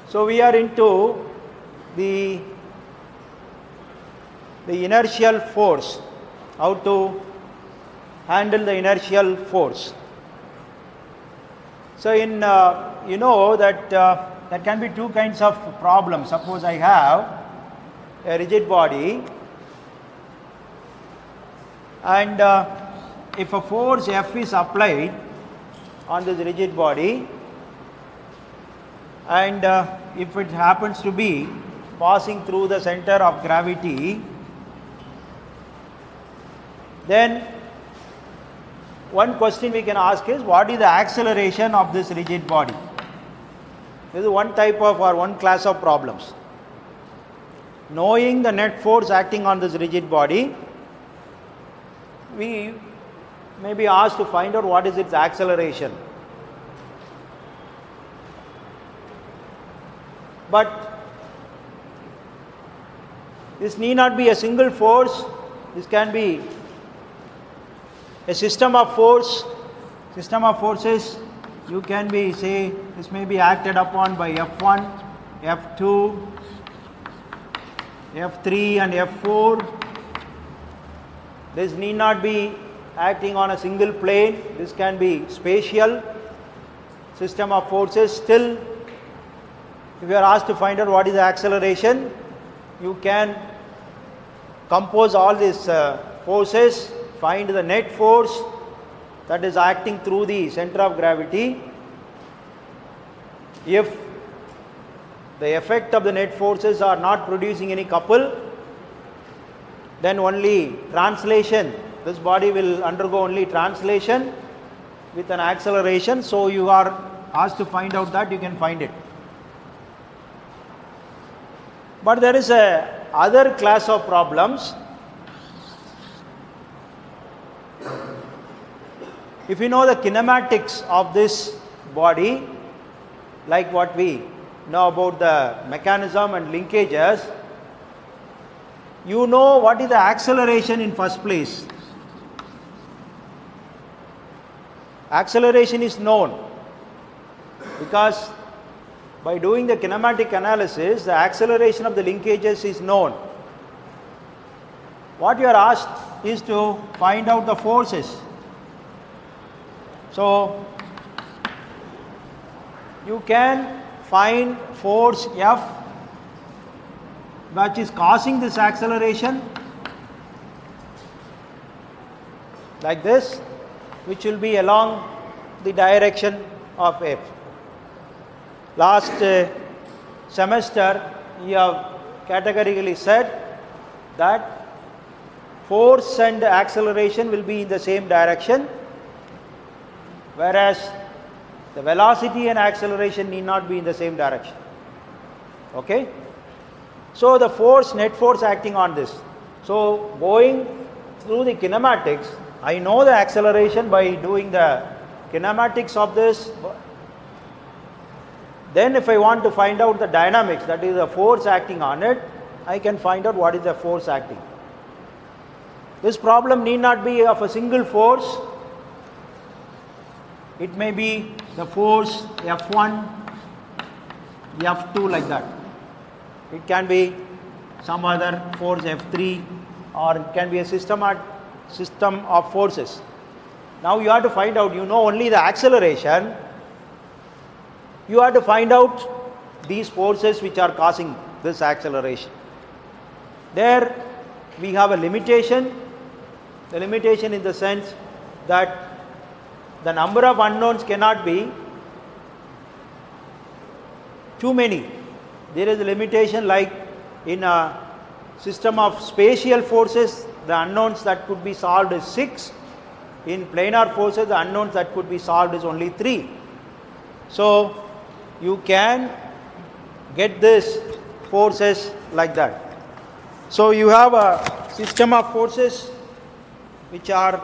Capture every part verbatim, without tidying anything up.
So we are into the, the inertial force, how to handle the inertial force. So in, uh, you know that uh, there can be two kinds of problems. Suppose I have a rigid body, and uh, if a force F is applied on this rigid body, and uh, if it happens to be passing through the center of gravity, then one question we can ask is, what is the acceleration of this rigid body? This is one type of or one class of problems. Knowing the net force acting on this rigid body, we may be asked to find out what is its acceleration. But this need not be a single force. This can be a system of force, system of forces. You can be, say, this may be acted upon by F one, F two, F three and F four. This need not be acting on a single plane. This can be spatial system of forces. Still, if you are asked to find out what is the acceleration, you can compose all these uh, forces, find the net force that is acting through the center of gravity. If the effect of the net forces are not producing any couple, then only translation, this body will undergo only translation with an acceleration. So you are asked to find out that, you can find it. But there is a other class of problems. If you know the kinematics of this body, like what we know about the mechanism and linkages, you know what is the acceleration in first place. Acceleration is known because by doing the kinematic analysis, the acceleration of the linkages is known. What you are asked is to find out the forces. So, you can find force F which is causing this acceleration, like this, which will be along the direction of F. Last uh, semester, you have categorically said that force and acceleration will be in the same direction, whereas the velocity and acceleration need not be in the same direction. Okay? So the force, net force acting on this. So going through the kinematics, I know the acceleration by doing the kinematics of this. Then if I want to find out the dynamics, that is the force acting on it, I can find out what is the force acting. This problem need not be of a single force. It may be the force F one, F two, like that. It can be some other force F three, or it can be a system, system of forces. Now you have to find out, you know only the acceleration. You have to find out these forces which are causing this acceleration. There we have a limitation. The limitation in the sense that the number of unknowns cannot be too many. There is a limitation, like in a system of spatial forces, the unknowns that could be solved is six. In planar forces, the unknowns that could be solved is only three. So you can get this forces like that. So you have a system of forces which are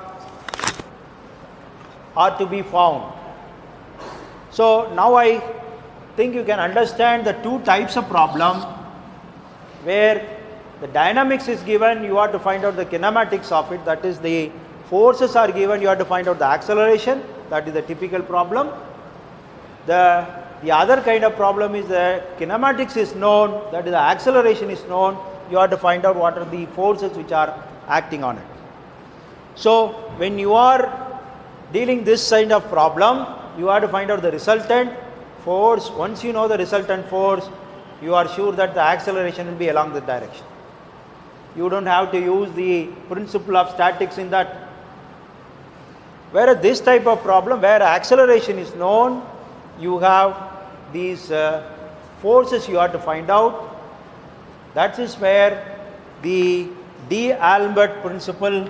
are to be found. So now I think you can understand the two types of problem where the dynamics is given, you have to find out the kinematics of it, that is the forces are given, you have to find out the acceleration, that is the typical problem. The The other kind of problem is that kinematics is known, that is the acceleration is known. You have to find out what are the forces which are acting on it. So when you are dealing this kind of problem, you have to find out the resultant force. Once you know the resultant force, you are sure that the acceleration will be along the direction. You don't have to use the principle of statics in that. Whereas this type of problem, where acceleration is known, you have these uh, forces you have to find out. That is where the D'Alembert principle,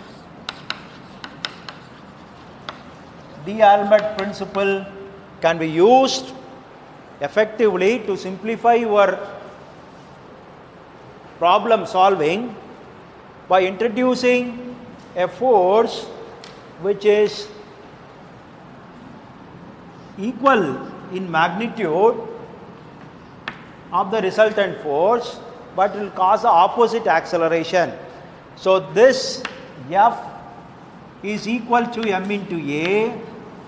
D'Alembert principle can be used effectively to simplify your problem solving by introducing a force which is equal in magnitude of the resultant force, but will cause the opposite acceleration. So this F is equal to m into a,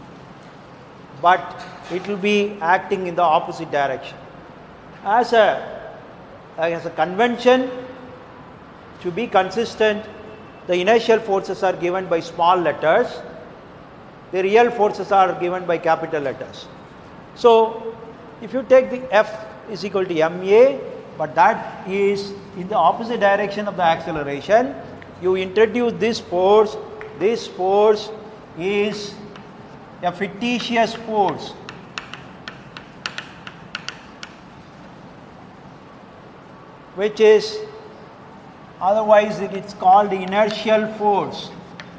but it will be acting in the opposite direction. As a, as a convention, to be consistent, the inertial forces are given by small letters, the real forces are given by capital letters. So if you take the F is equal to ma, but that is in the opposite direction of the acceleration, you introduce this force. This force is a fictitious force. Which is, otherwise it is called the inertial force.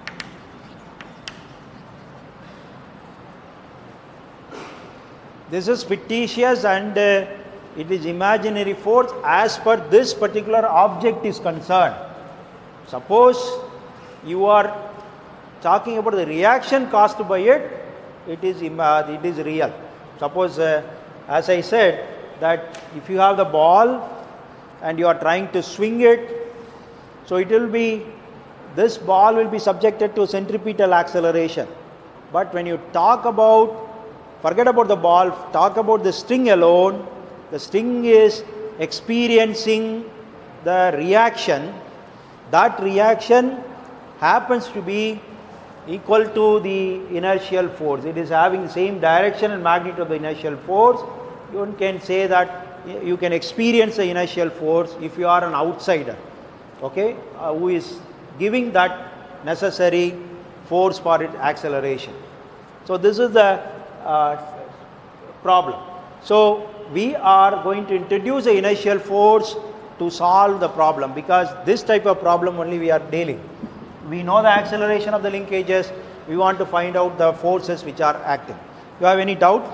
This is fictitious and uh, it is imaginary force as per this particular object is concerned. Suppose you are talking about the reaction caused by it, it is, ima- it is real. Suppose, uh, as I said, that if you have the ball and you are trying to swing it, so it will be, this ball will be subjected to centripetal acceleration. But when you talk about, forget about the ball, talk about the string alone, the string is experiencing the reaction. That reaction happens to be equal to the inertial force. It is having the same direction and magnitude of the inertial force. You can say that you can experience the inertial force if you are an outsider, okay, uh, who is giving that necessary force for its acceleration. So this is the uh, problem. So we are going to introduce the inertial force to solve the problem, because this type of problem only we are dealing. We know the acceleration of the linkages, we want to find out the forces which are acting. You have any doubt?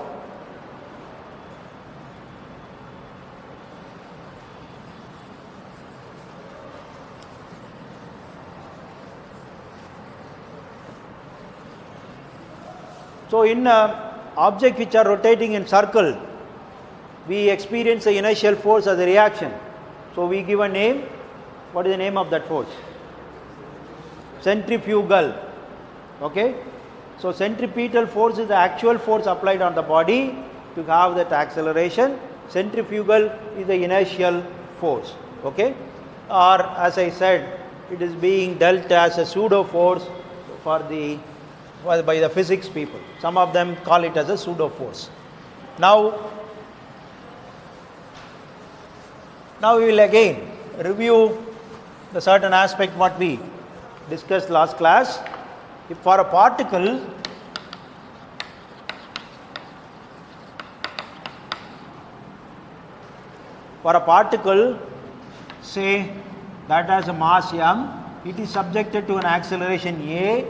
So in uh, objects which are rotating in circle, we experience the inertial force as a reaction. So we give a name. What is the name of that force? Centrifugal. Okay. So centripetal force is the actual force applied on the body to have that acceleration. Centrifugal is the inertial force. Okay. Or as I said, it is being dealt as a pseudo force for the by the physics people. Some of them call it as a pseudo force. Now, now we will again review the certain aspect what we discussed last class. If for a particle for a particle say that has a mass m, it is subjected to an acceleration a.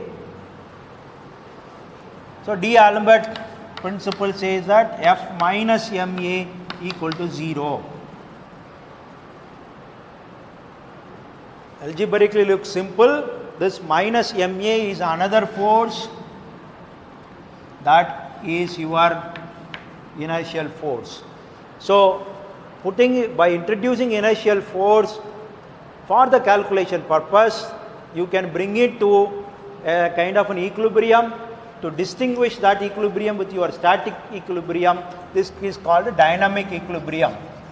So D'Alembert principle says that F minus ma equal to zero. Algebraically looks simple. This minus ma is another force, that is your inertial force. So putting by introducing inertial force for the calculation purpose, you can bring it to a kind of an equilibrium to distinguish that equilibrium with your static equilibrium, this is called dynamic equilibrium.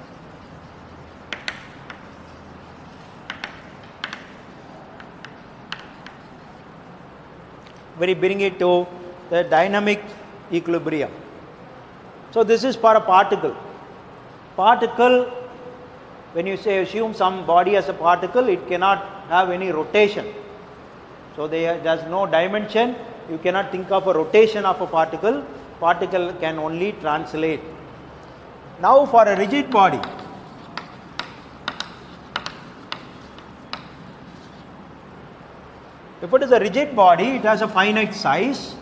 We bring it to the dynamic equilibrium. So this is for a particle. Particle, when you say assume some body as a particle, it cannot have any rotation. So there is no dimension. You cannot think of a rotation of a particle. Particle can only translate. Now for a rigid body, if it is a rigid body, it has a finite size,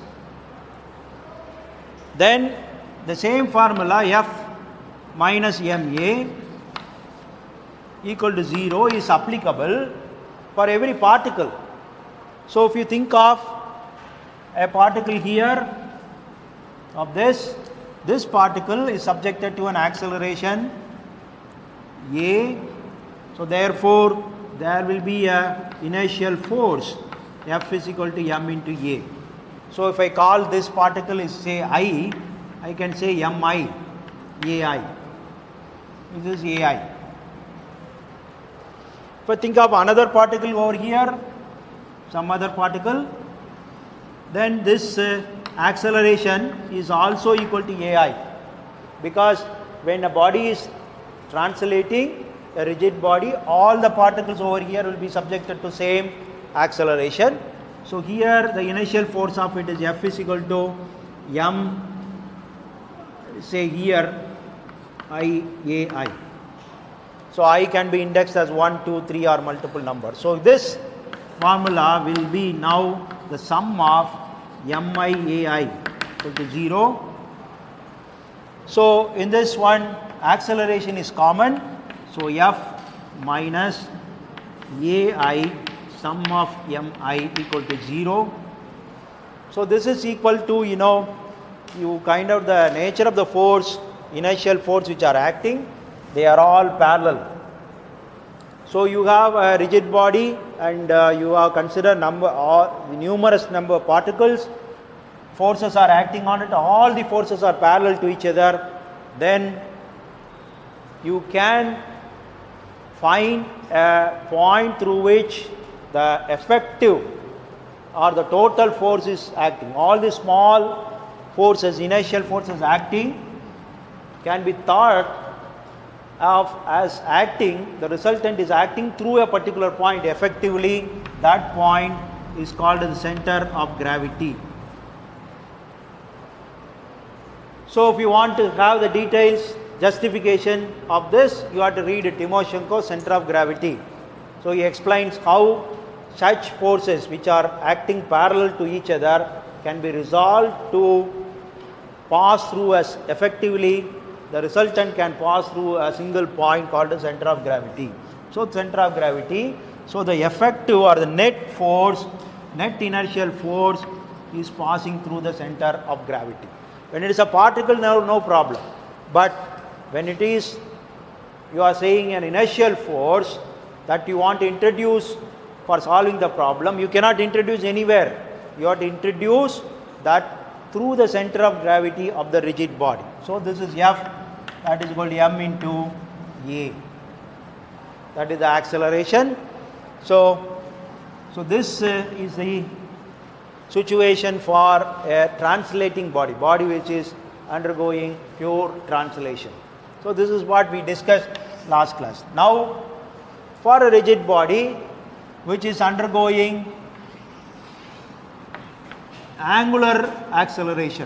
then the same formula F minus ma equal to zero is applicable for every particle. So if you think of a particle here of this, this particle is subjected to an acceleration a, so therefore there will be a inertial force F is equal to m into a. So if I call this particle is say I, I can say mi, ai. This is ai. If I think of another particle over here, some other particle, then this uh, acceleration is also equal to ai, because when a body is translating, a rigid body, all the particles over here will be subjected to same acceleration. So here the initial force of it is F is equal to m, say here I A I. So I can be indexed as one, two, three or multiple numbers. So this formula will be now the sum of m I A I equal to zero. So in this one acceleration is common. So F minus A I sum of mi equal to zero. So this is equal to, you know, you kind of the nature of the force, inertial force which are acting, they are all parallel. So you have a rigid body and uh, you have considered number or numerous number of particles, forces are acting on it, all the forces are parallel to each other, then you can find a point through which the effective or the total force is acting. All the small forces, inertial forces acting can be thought of as acting, the resultant is acting through a particular point. Effectively, that point is called the center of gravity. So if you want to have the details, justification of this, you have to read Timoshenko, Center of Gravity. So he explains how such forces which are acting parallel to each other can be resolved to pass through as effectively, the resultant can pass through a single point called the center of gravity. So center of gravity, so the effective or the net force, net inertial force is passing through the center of gravity. When it is a particle, no, no problem. But when it is, you are saying an inertial force that you want to introduce for solving the problem, you cannot introduce anywhere. You have to introduce that through the center of gravity of the rigid body. So this is F, that is equal to m into a. That is the acceleration. So, so this uh, is the situation for a translating body, body which is undergoing pure translation. So this is what we discussed last class. Now for a rigid body which is undergoing angular acceleration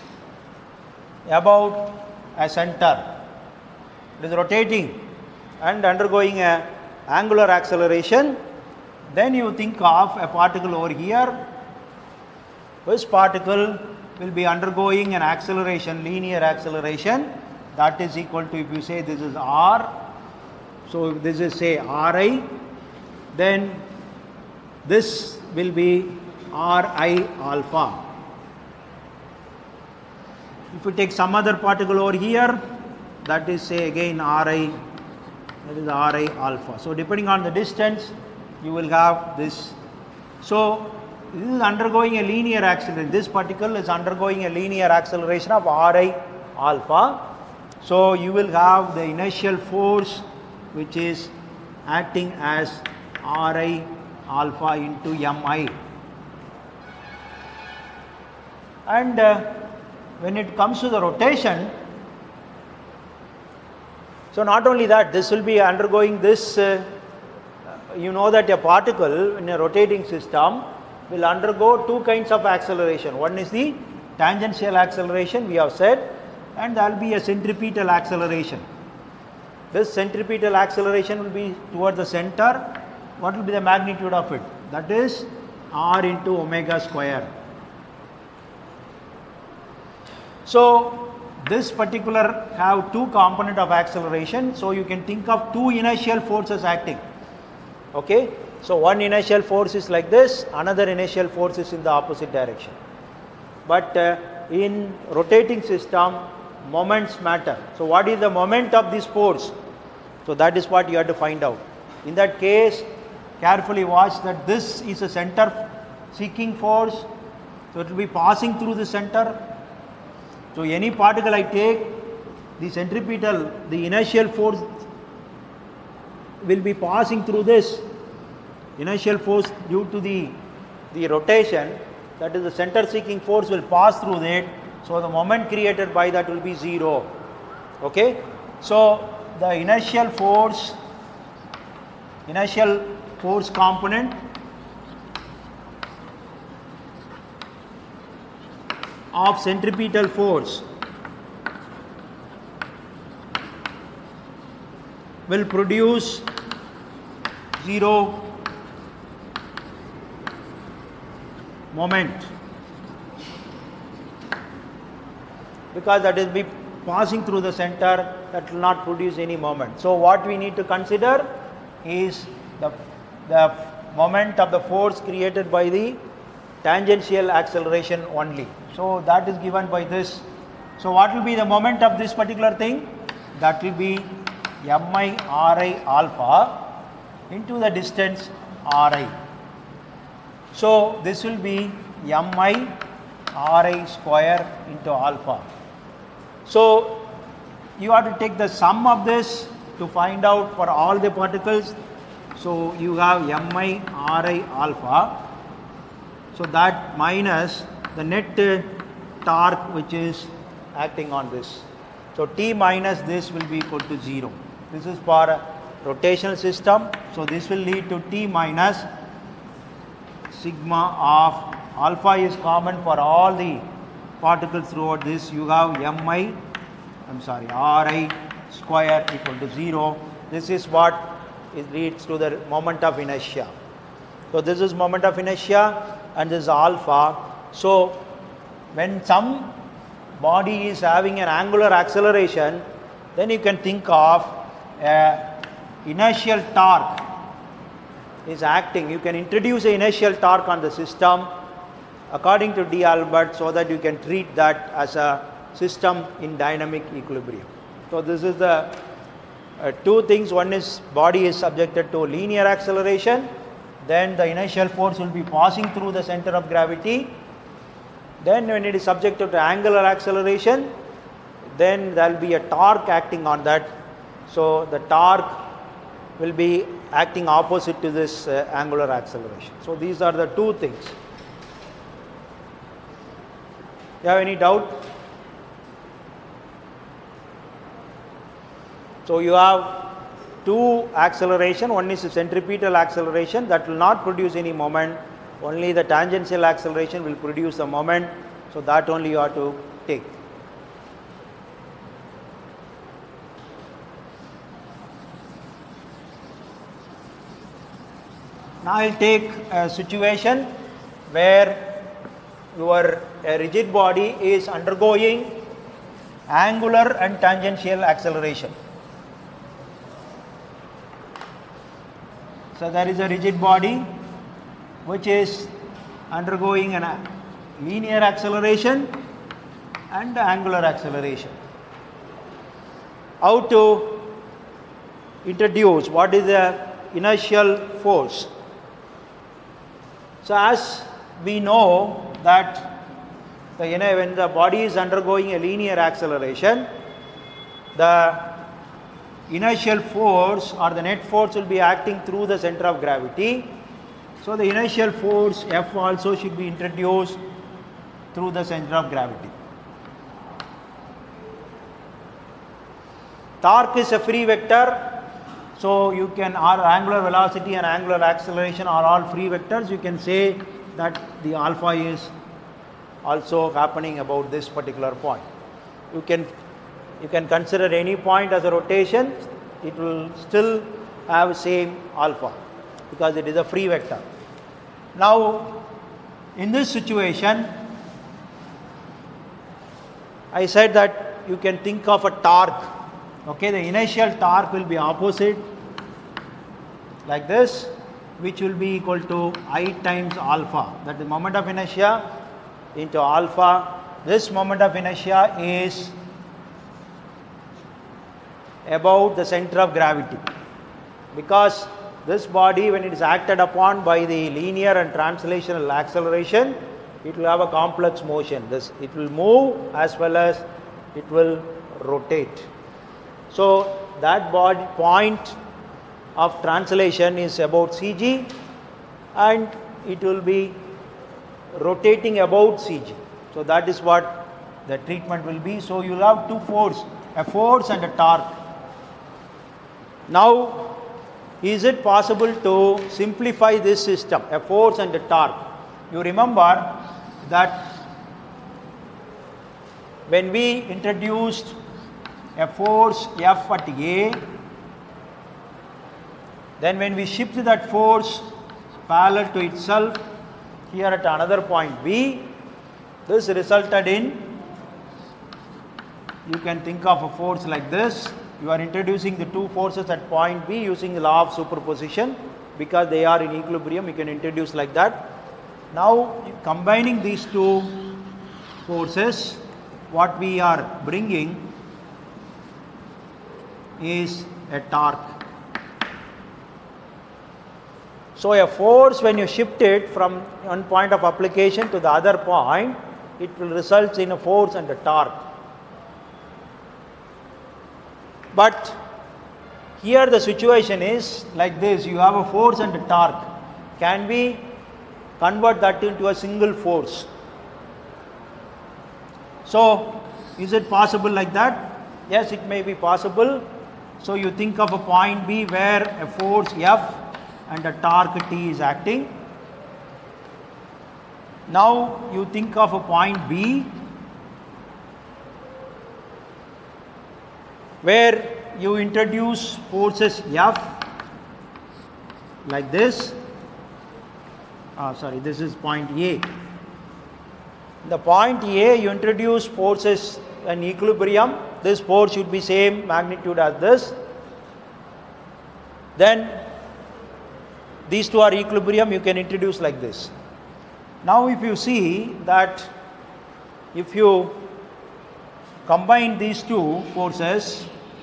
about a center, it is rotating and undergoing a angular acceleration, then you think of a particle over here. This particle will be undergoing an acceleration, linear acceleration, that is equal to, if you say this is r, so if this is say Ri, then this will be Ri alpha. If you take some other particle over here, that is say again Ri, that is Ri alpha. So depending on the distance, you will have this. So this is undergoing a linear acceleration. This particle is undergoing a linear acceleration of Ri alpha. So you will have the inertial force which is acting as Ri alpha into Mi. And uh, when it comes to the rotation, so not only that, this will be undergoing this, uh, you know that a particle in a rotating system will undergo two kinds of acceleration. One is the tangential acceleration, we have said, and there will be a centripetal acceleration. This centripetal acceleration will be towards the center. What will be the magnitude of it? That is r into omega square. So this particular have two component of acceleration, so you can think of two inertial forces acting. Okay, so one inertial force is like this, another inertial force is in the opposite direction. But uh, in rotating system, moments matter. So what is the moment of this force? So that is what you have to find out. In that case, carefully watch that this is a center seeking force, so it will be passing through the center. So any particle I take, the centripetal, the inertial force will be passing through this. Inertial force due to the, the rotation, that is the center seeking force, will pass through that. So the moment created by that will be zero. Okay. So the inertial force, inertial force component of centripetal force will produce zero moment, because that is be passing through the center, that will not produce any moment. So what we need to consider is the, the moment of the force created by the tangential acceleration only. So that is given by this. So what will be the moment of this particular thing? That will be Mi Ri alpha into the distance Ri. So this will be Mi Ri square into alpha. So you have to take the sum of this to find out for all the particles. So you have Mi Ri alpha. So that minus the net torque which is acting on this. So T minus this will be equal to zero. This is for a rotational system. So this will lead to T minus sigma of alpha is common for all the particles throughout this. You have Mi, I'm sorry, Ri square equal to zero. This is what it leads to the moment of inertia. So this is moment of inertia and this is alpha. So when some body is having an angular acceleration, then you can think of a inertial torque is acting. You can introduce an inertial torque on the system according to D'Alembert, so that you can treat that as a system in dynamic equilibrium. So this is the uh, two things. One is body is subjected to linear acceleration, then the inertial force will be passing through the center of gravity. Then when it is subjected to angular acceleration, then there will be a torque acting on that. So the torque will be acting opposite to this uh, angular acceleration. So these are the two things. You have any doubt? So you have two acceleration. One is the centripetal acceleration that will not produce any moment. Only the tangential acceleration will produce a moment. So that only you have to take. Now I will take a situation where your a rigid body is undergoing angular and tangential acceleration. So there is a rigid body which is undergoing a linear acceleration and angular acceleration. How to introduce what is the inertial force? So as we know that the, you know, when the body is undergoing a linear acceleration, the inertial force or the net force will be acting through the center of gravity. So the inertial force F also should be introduced through the center of gravity. Torque is a free vector, so you can, our angular velocity and angular acceleration are all free vectors. You can say that the alpha is also happening about this particular point. You can you can consider any point as a rotation, it will still have same alpha because it is a free vector. Now in this situation, I said that you can think of a torque. Okay, the initial torque will be opposite like this, which will be equal to I times alpha, that is the moment of inertia into alpha. This moment of inertia is about the center of gravity, because this body, when it is acted upon by the linear and translational acceleration, it will have a complex motion. This, it will move as well as it will rotate. So that body point of translation is about C G, and it will be rotating about C G. So that is what the treatment will be. So you will have two forces, a force and a torque. Now, is it possible to simplify this system, a force and a torque? You remember that when we introduced a force F at A, then when we shift that force parallel to itself here at another point B, this resulted in, you can think of a force like this. You are introducing the two forces at point B using the law of superposition, because they are in equilibrium, you can introduce like that. Now combining these two forces, what we are bringing is a torque. So a force, when you shift it from one point of application to the other point, it will result in a force and a torque. But here the situation is like this, you have a force and a torque. Can we convert that into a single force? So is it possible like that? Yes, it may be possible. So you think of a point B where a force F and a torque T is acting. Now you think of a point B where you introduce forces F like this. Oh, sorry, this is point A. The point A, you introduce forces in equilibrium. This force should be same magnitude as this. Then these two are equilibrium, you can introduce like this. Now if you see that if you combine these two forces,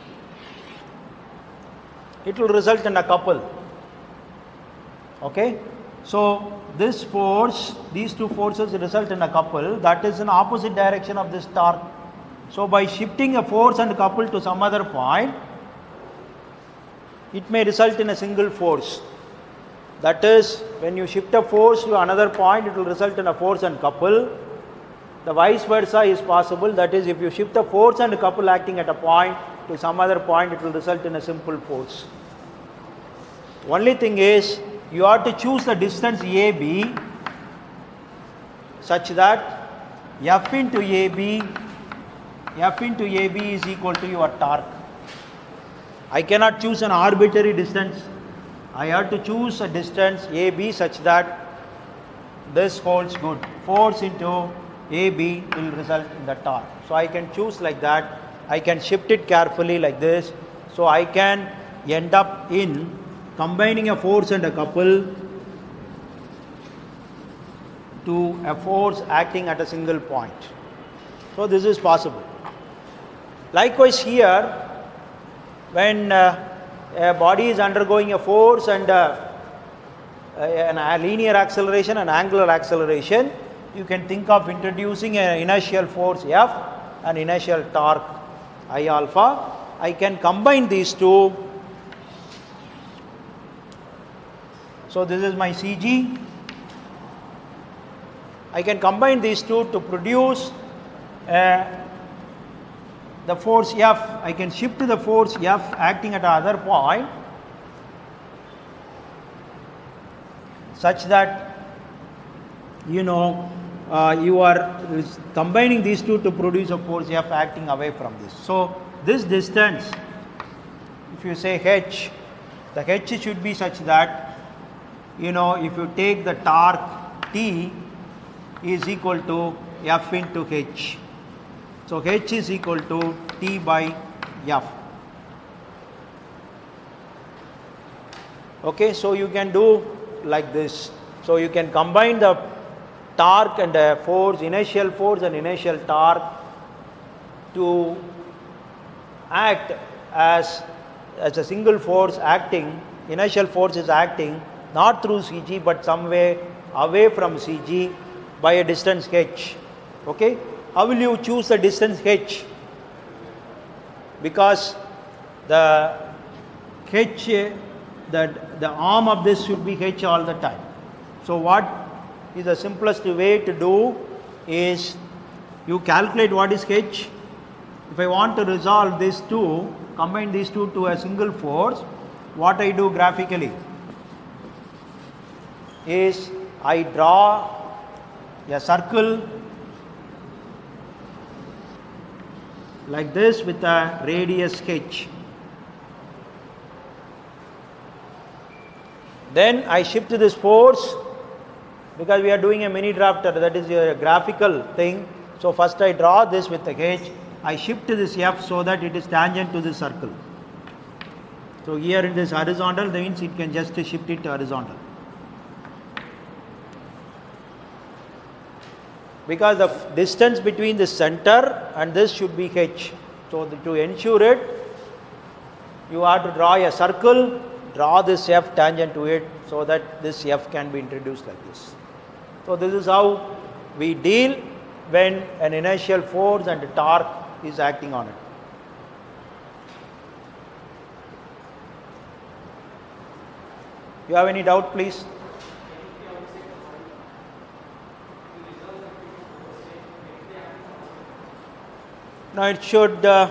it will result in a couple. Okay, so this force, these two forces result in a couple that is in opposite direction of this torque. So by shifting a force and couple to some other point, it may result in a single force. That is, when you shift a force to another point, it will result in a force and couple. The vice versa is possible. That is, if you shift a force and couple acting at a point to some other point, it will result in a simple force. Only thing is, you have to choose the distance A B such that F into A B, F into A B is equal to your torque. I cannot choose an arbitrary distance. I have to choose a distance A B such that this holds good. Force into A B will result in the torque. So I can choose like that. I can shift it carefully like this. So I can end up in combining a force and a couple to a force acting at a single point. So this is possible. Likewise here, when uh, a body is undergoing a force and a an, a linear acceleration and angular acceleration, you can think of introducing an inertial force F and inertial torque I alpha. I can combine these two. So this is my C G. I can combine these two to produce uh, the force F. I can shift the force F acting at another point such that, you know, uh, you are combining these two to produce a force F acting away from this. So this distance, if you say h, the h should be such that, you know, if you take the torque T is equal to F into h. So h is equal to T by F. Okay, so you can do like this. So you can combine the torque and the force, inertial force and inertial torque, to act as, as a single force acting. Inertial force is acting not through C G but some way away from C G by a distance h. Okay, how will you choose the distance h? Because the h, the, the arm of this should be h all the time. So what is the simplest way to do is you calculate what is h. If I want to resolve these two, combine these two to a single force, what I do graphically is I draw a circle like this with a radius h. Then I shift this force, because we are doing a mini drafter, that is a graphical thing. So first I draw this with the h, I shift this F so that it is tangent to this circle. So here in this horizontal, that means it can just shift it horizontal. Because the distance between the center and this should be h. So the, to ensure it, you have to draw a circle, draw this F tangent to it so that this F can be introduced like this. So this is how we deal when an inertial force and torque is acting on it. You have any doubt, please? No, it should uh,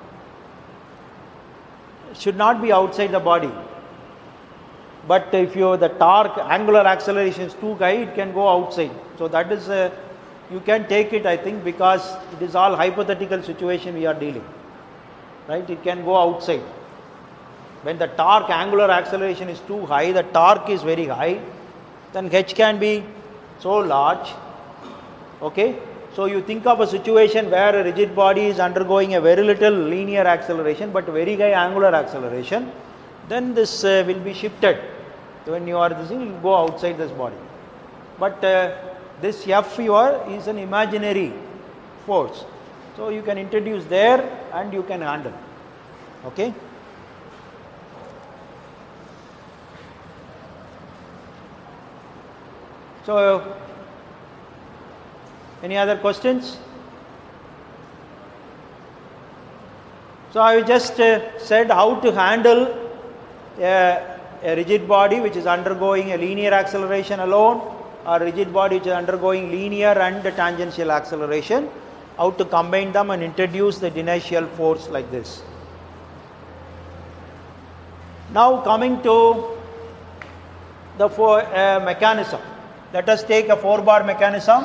should not be outside the body. But if you the torque, angular acceleration is too high, it can go outside. So that is, uh, you can take it, I think, because it is all hypothetical situation we are dealing. Right? It can go outside. When the torque, angular acceleration is too high, the torque is very high, then h can be so large. Okay? So you think of a situation where a rigid body is undergoing a very little linear acceleration but very high angular acceleration, then this uh, will be shifted. When you are this, you will go outside this body. But uh, this F you are is an imaginary force. So you can introduce there and you can handle. Okay? So, any other questions? So I just uh, said how to handle a, a rigid body which is undergoing a linear acceleration alone, or rigid body which is undergoing linear and tangential acceleration, how to combine them and introduce the inertial force like this. Now coming to the four, uh, mechanism. Let us take a four bar mechanism.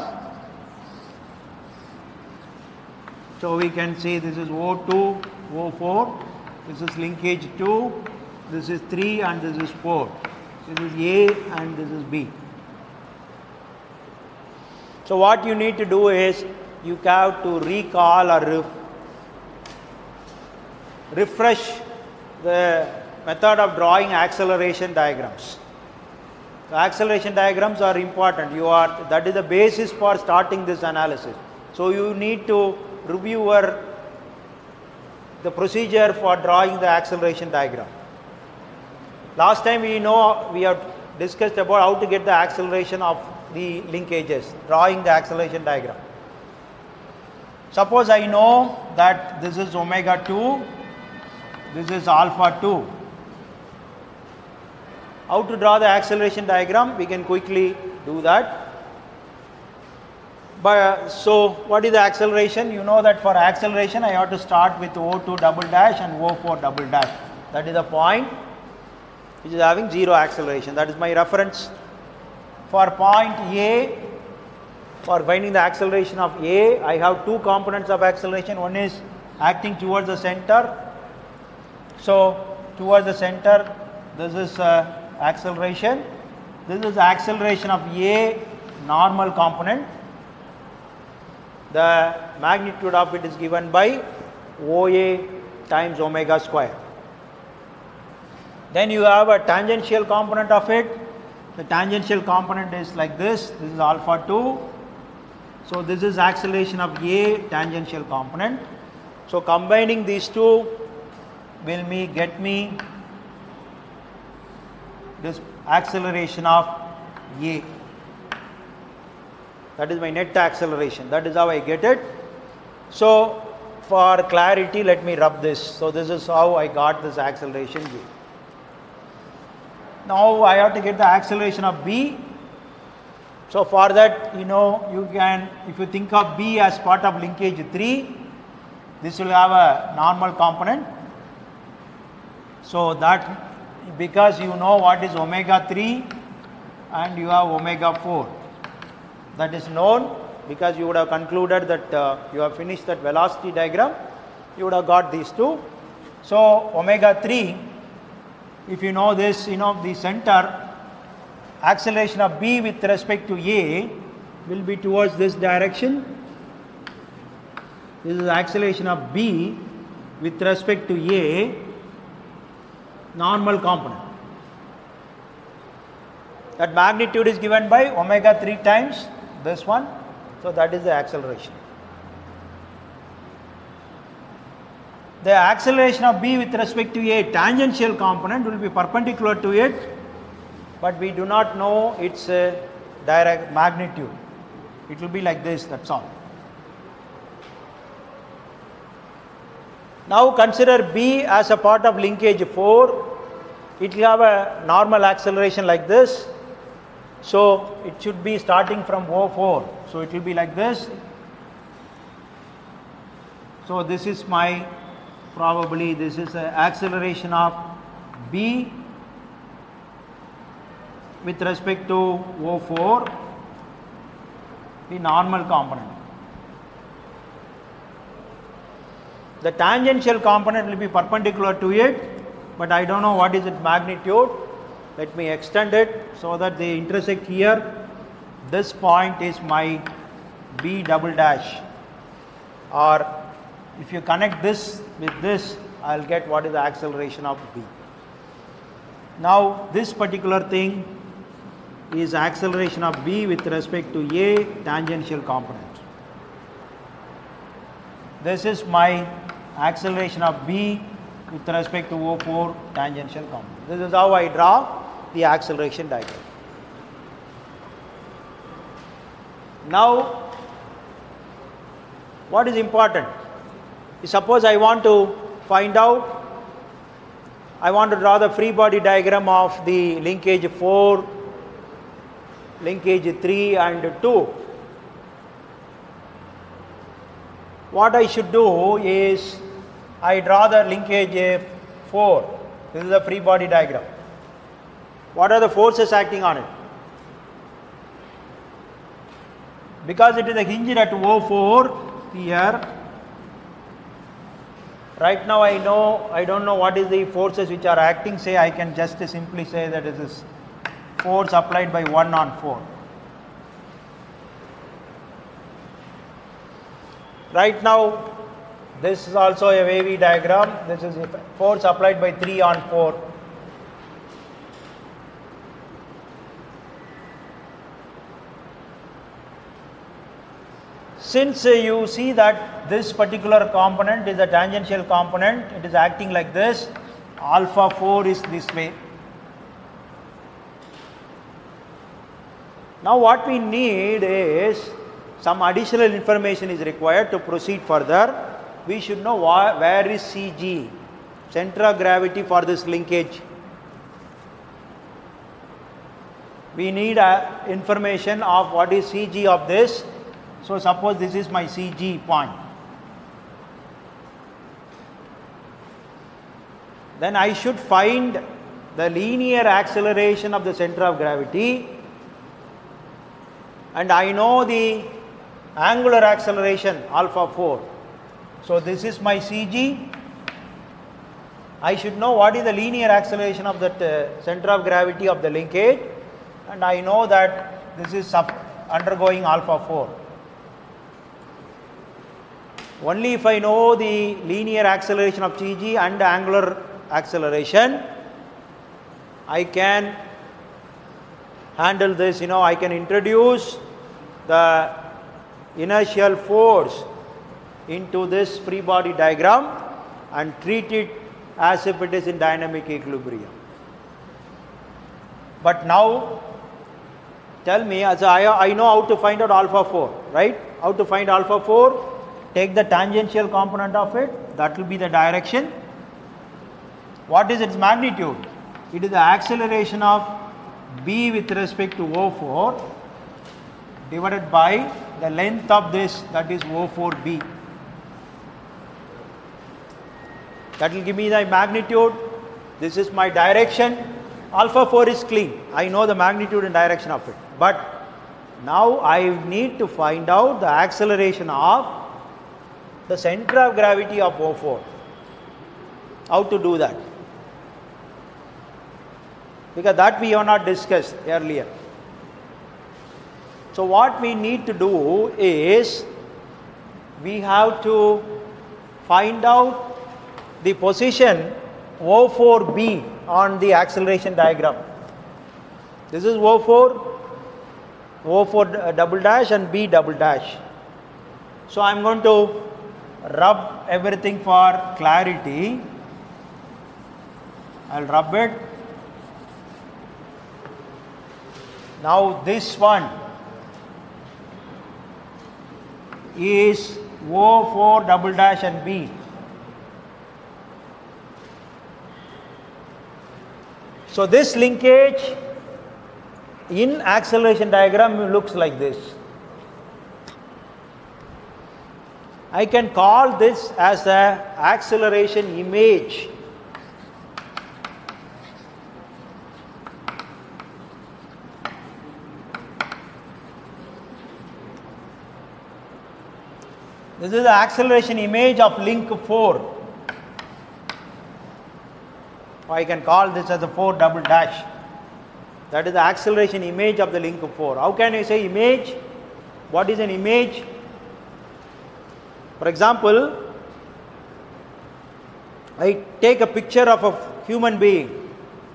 So we can say this is O two, O four, this is linkage two, this is three and this is four. This is A and this is B. So what you need to do is you have to recall or ref refresh the method of drawing acceleration diagrams. The acceleration diagrams are important. You are that is the basis for starting this analysis. So you need to review your, the procedure for drawing the acceleration diagram. Last time we know we have discussed about how to get the acceleration of the linkages, drawing the acceleration diagram. Suppose I know that this is omega two, this is alpha two. How to draw the acceleration diagram? We can quickly do that. But so what is the acceleration? You know that for acceleration I have to start with O two double dash and O four double dash. That is the point which is having zero acceleration. That is my reference. For point A, for finding the acceleration of A, I have two components of acceleration. One is acting towards the center. So towards the center, this is uh, acceleration. This is acceleration of A, normal component. The magnitude of it is given by O A times omega square. Then you have a tangential component of it. The tangential component is like this. This is alpha two. So this is acceleration of A, tangential component. So combining these two will me get me this acceleration of A. That is my net acceleration. That is how I get it. So for clarity, let me rub this. So this is how I got this acceleration G. Now I have to get the acceleration of B. So for that, you know, you can, if you think of B as part of linkage three, this will have a normal component. So that, because you know what is omega three and you have omega four. That is known because you would have concluded that uh, you have finished that velocity diagram. You would have got these two. So omega three, if you know this, you know the center, acceleration of B with respect to A will be towards this direction. This is acceleration of B with respect to A, normal component. That magnitude is given by omega three times this one. So that is the acceleration. The acceleration of B with respect to A, tangential component, will be perpendicular to it, but we do not know its uh, direct magnitude. It will be like this, that's all. Now consider B as a part of linkage four. It will have a normal acceleration like this. So it should be starting from O four. So it will be like this. So this is my, probably this is the acceleration of B with respect to O four, the normal component. The tangential component will be perpendicular to it, but I don't know what is its magnitude. Let me extend it so that they intersect here. This point is my B double dash, or if you connect this with this, I'll get what is the acceleration of B. Now this particular thing is acceleration of B with respect to A, tangential component. This is my acceleration of B with respect to O four, tangential component. This is how I draw the acceleration diagram. Now, what is important? Suppose I want to find out, I want to draw the free body diagram of the linkage four, linkage three and two. What I should do is, I draw the linkage four. This is the free body diagram. What are the forces acting on it? Because it is a hinged at O four here. Right now I know, I don't know what is the forces which are acting. Say I can just simply say that it is force applied by one on four. Right now this is also a wavy diagram. This is a force applied by three on four. Since uh, you see that this particular component is a tangential component, it is acting like this. Alpha four is this way. Now what we need is some additional information is required to proceed further. We should know wh where is C G, center of gravity for this linkage. We need uh, information of what is C G of this. So suppose this is my C G point. Then I should find the linear acceleration of the center of gravity, and I know the angular acceleration alpha four. So this is my C G. I should know what is the linear acceleration of that uh, center of gravity of the linkage, and I know that this is sub undergoing alpha four. Only if I know the linear acceleration of C G and angular acceleration, I can handle this. You know, I can introduce the inertial force into this free body diagram and treat it as if it is in dynamic equilibrium. But now tell me, as I, I know how to find out alpha four, right? How to find alpha four? Take the tangential component of it, that will be the direction. What is its magnitude? It is the acceleration of B with respect to O four divided by the length of this, that is O four B. That will give me the magnitude. This is my direction. Alpha four is clean. I know the magnitude and direction of it. But now I need to find out the acceleration of the center of gravity of O four. How to do that? Because that we have not discussed earlier. So what we need to do is, we have to find out the position O four B on the acceleration diagram. This is O four, O four double dash and B double dash. So I am going to rub everything for clarity. I will rub it. Now this one is O four double dash and B. So this linkage in acceleration diagram looks like this. I can call this as the acceleration image. This is the acceleration image of link four. I can call this as a four double dash. That is the acceleration image of the link four. How can I say image? What is an image? For example, I take a picture of a human being,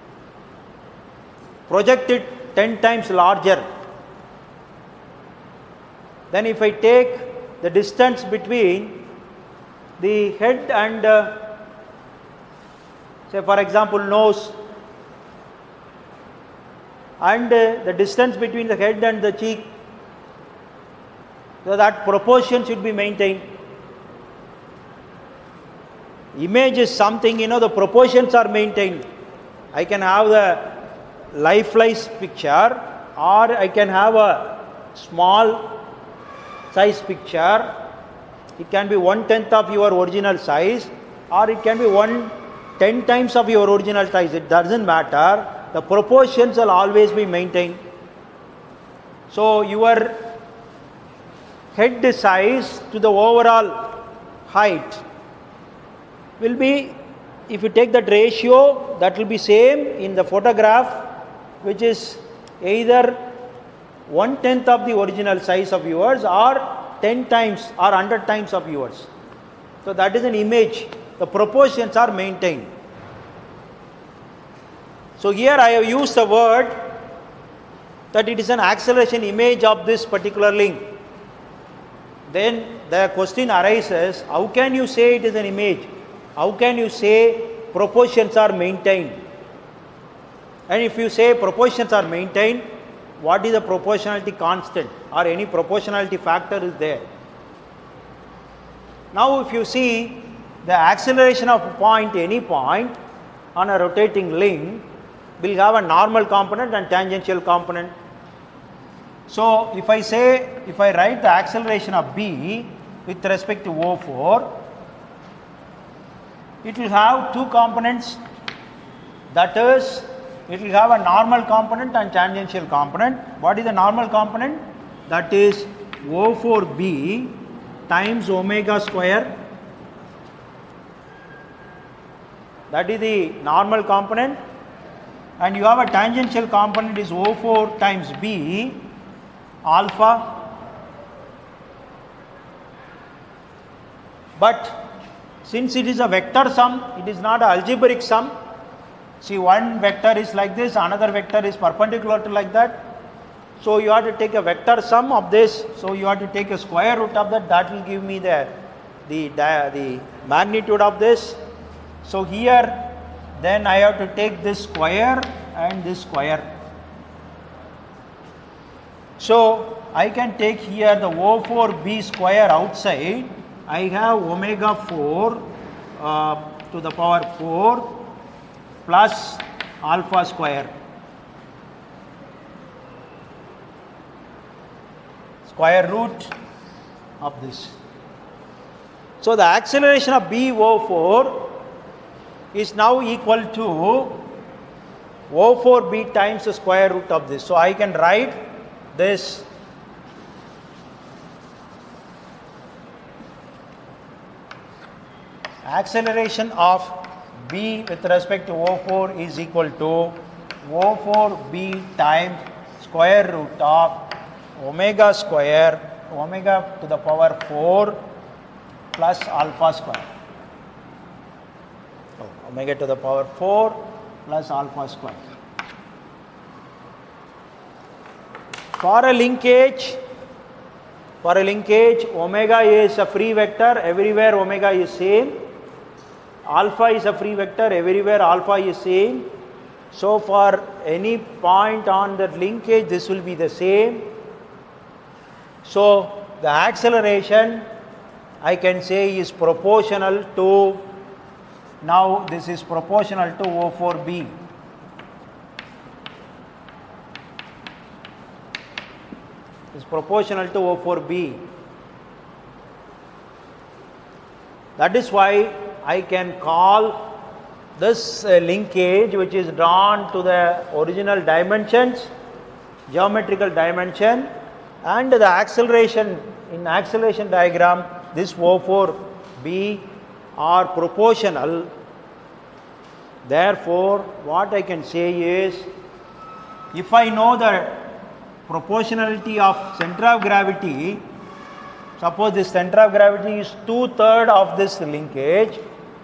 project it ten times larger. Then if I take the distance between the head and uh, say for example nose, and uh, the distance between the head and the cheek, so that proportion should be maintained. Image is something, you know, the proportions are maintained. I can have the lifeless picture, or I can have a small size picture. It can be one tenth of your original size, or it can be one ten times of your original size. It doesn't matter. The proportions will always be maintained. So your head size to the overall height will be, if you take that ratio, that will be same in the photograph, which is either one tenth of the original size of yours, or ten times or one hundred times of yours. So that is an image. The proportions are maintained. So here I have used the word that it is an acceleration image of this particular link. Then the question arises, how can you say it is an image? How can you say proportions are maintained? And if you say proportions are maintained, what is the proportionality constant or any proportionality factor is there. Now if you see the acceleration of a point, any point on a rotating link will have a normal component and tangential component. So if I say, if I write the acceleration of B with respect to O four, it will have two components, that is, it will have a normal component and tangential component. What is the normal component? That is O four B times omega square. That is the normal component. And you have a tangential component is O four times B alpha. But since it is a vector sum, it is not an algebraic sum. See, one vector is like this, another vector is perpendicular to like that. So you have to take a vector sum of this. So you have to take a square root of that. That will give me the the the magnitude of this. So here, then I have to take this square and this square. So I can take here the O four B square outside. I have omega four uh, to the power four plus alpha square. Square root of this. So the acceleration of B O four is now equal to O four B times the square root of this. So I can write this acceleration of B with respect to O four is equal to O four B times square root of omega square, omega to the power four plus alpha square. Oh, omega to the power four plus alpha square. For a linkage, for a linkage, omega is a free vector, everywhere omega is same. Alpha is a free vector, everywhere alpha is same. So for any point on the linkage, this will be the same. So the acceleration, I can say, is proportional to, now this is proportional to O four B. Is proportional to O four B. That is why I can call this uh, linkage, which is drawn to the original dimensions, geometrical dimension, and the acceleration in acceleration diagram, this O four B are proportional. Therefore, what I can say is, if I know the proportionality of center of gravity, suppose this center of gravity is two-thirds of this linkage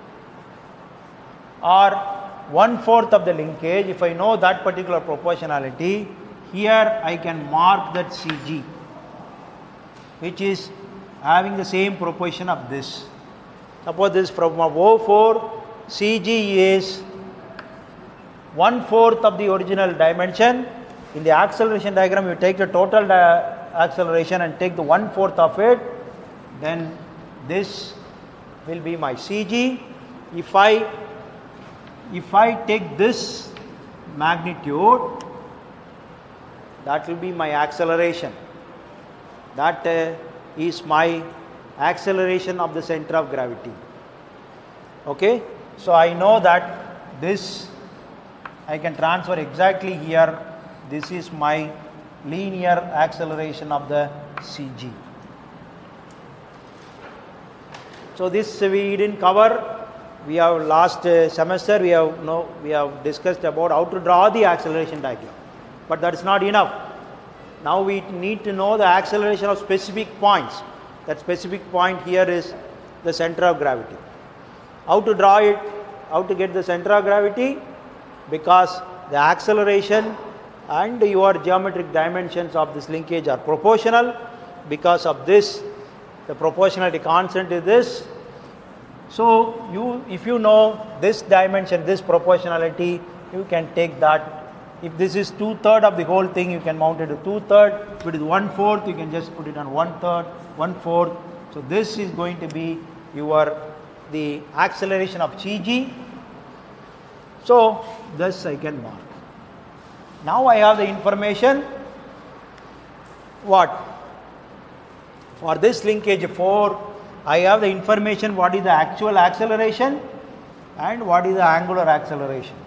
or one-fourth of the linkage, if I know that particular proportionality, here I can mark that C G, which is having the same proportion of this. Suppose this from O four, C G is one-fourth of the original dimension. In the acceleration diagram, you take the total acceleration and take the one-fourth of it, then this will be my C G. If I if I take this magnitude, that will be my acceleration. That uh, is my acceleration of the center of gravity. Okay, so I know that this I can transfer exactly here. This is my linear acceleration of the C G. So this we didn't cover. We have last uh, semester we have no we have discussed about how to draw the acceleration diagram, but that is not enough. Now we need to know the acceleration of specific points. That specific point here is the center of gravity. How to draw it? How to get the center of gravity? Because the acceleration and your geometric dimensions of this linkage are proportional. Because of this, the proportionality constant is this. So you, if you know this dimension, this proportionality, you can take that If this is two third of the whole thing, you can mount it to two third. If it is one fourth, you can just put it on one third, one fourth. So this is going to be your the acceleration of C G. So this I can mark. Now I have the information. What? For this linkage four, I have the information what is the actual acceleration and what is the angular acceleration.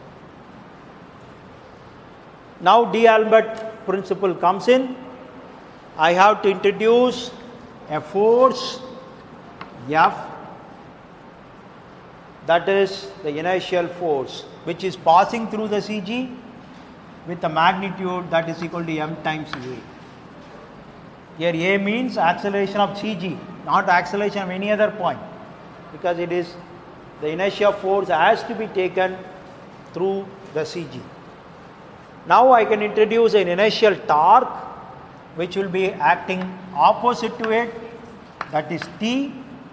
Now D'Alembert principle comes in. I have to introduce a force F, that is the inertial force, which is passing through the C G with a magnitude that is equal to m times A. Here A means acceleration of C G, not acceleration of any other point, because it is the inertia force has to be taken through the C G. Now I can introduce an inertial torque which will be acting opposite to it, that is T,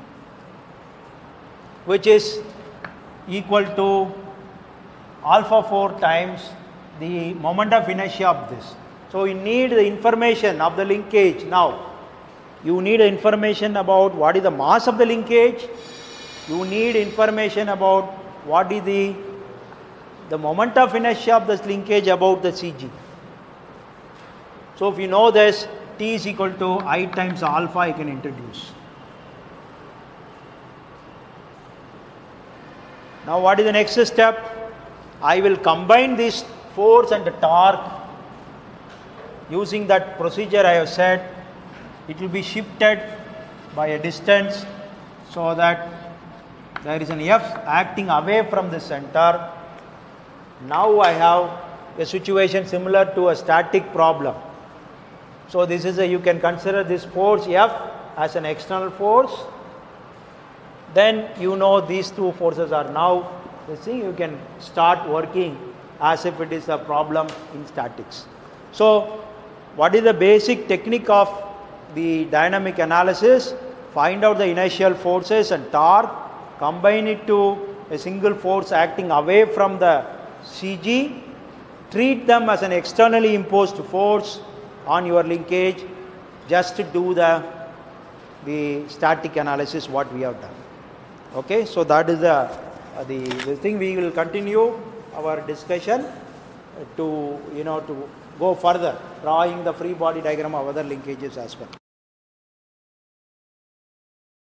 which is equal to alpha four times the moment of inertia of this. So you need the information of the linkage. Now you need information about what is the mass of the linkage. You need information about what is the the moment of inertia of this linkage about the C G. So if you know this, T is equal to I times alpha, I can introduce. Now what is the next step? I will combine this force and the torque. Using that procedure I have said, it will be shifted by a distance so that there is an F acting away from the center. Now I have a situation similar to a static problem. So this is a, you can consider this force F as an external force. Then you know these two forces are now, you see, you can start working as if it is a problem in statics. So what is the basic technique of the dynamic analysis? Find out the inertial forces and torque, combine it to a single force acting away from the C G, treat them as an externally imposed force on your linkage, just to do the, the static analysis what we have done. Okay, so that is the, uh, the, the thing. We will continue our discussion to, you know, to go further, drawing the free body diagram of other linkages as well.